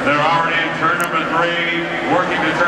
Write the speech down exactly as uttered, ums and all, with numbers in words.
They're already in turn number three, working to turn